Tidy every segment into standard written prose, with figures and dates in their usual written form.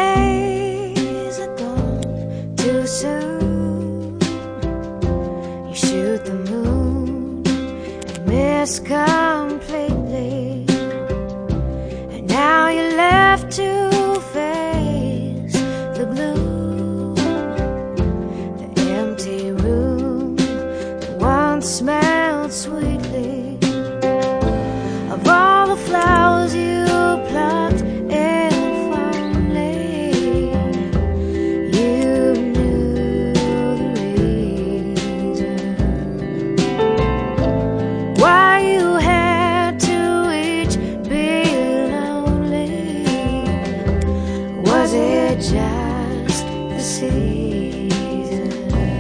days are gone too soon. You shoot the moon and miss completely, and now you're left to face the gloom, the empty room that once smelled sweetly of all the flowers you plucked. Was it just the season?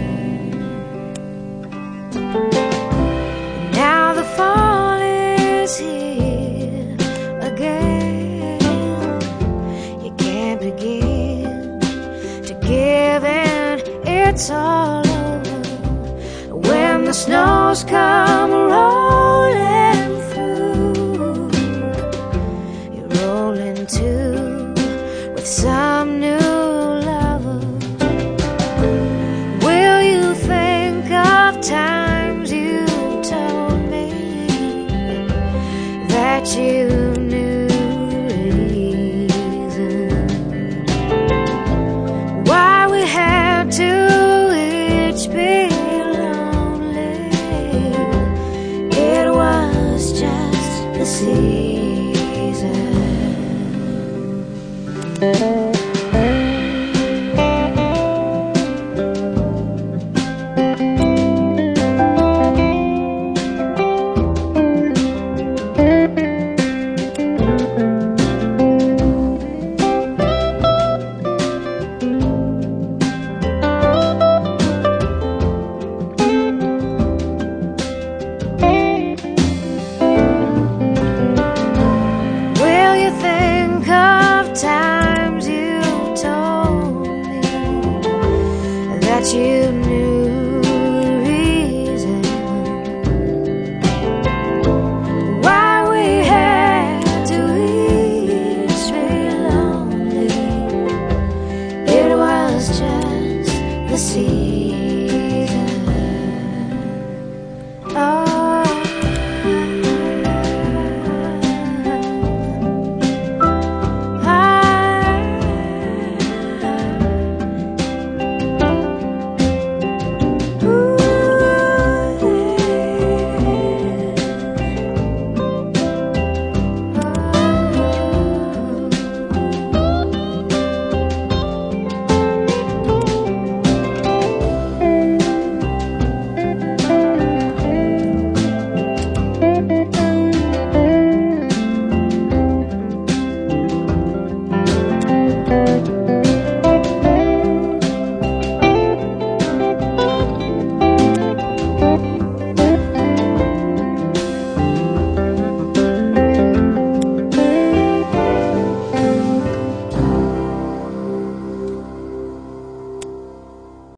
Now the fall is here again. You can't begin to give in, it's all over when the snows come rolling through. You're rolling too with some new lover. Will you think of times you told me that you knew the reason why we had to each be lonely? It was just the season. Times you told me that you knew the reason why we had to each be lonely. It was just